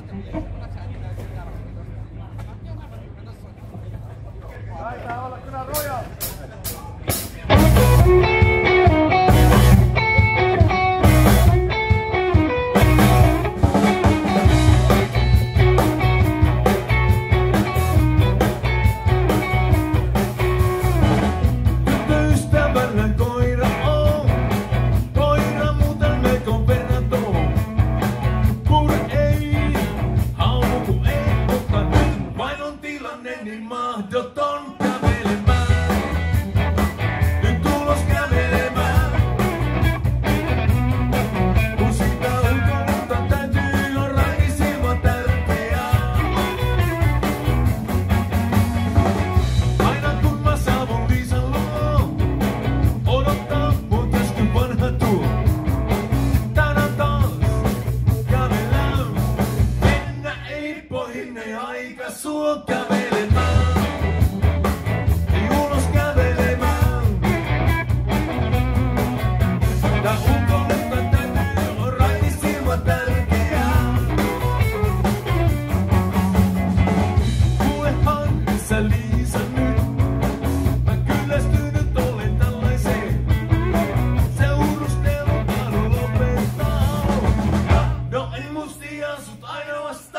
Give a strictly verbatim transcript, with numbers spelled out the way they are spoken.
Taitaa olla kyllä roja. Niin mahdoton kävelemään. Nyt tulos kävelemään. Kun sitä ulkoilta täytyy on rainisilma tärkeää. Aina kun mä saavun Liisan luo, odottaa mun käsky vanha tuo. Tänään taas kävelään. Mennä ei pohjinne aika suo kävelemään. Liisa nyt, mä kyllästynyt olen tällaiseen. Seurustelun tahdon lopettaa. No ei mustia sut ainoastaan.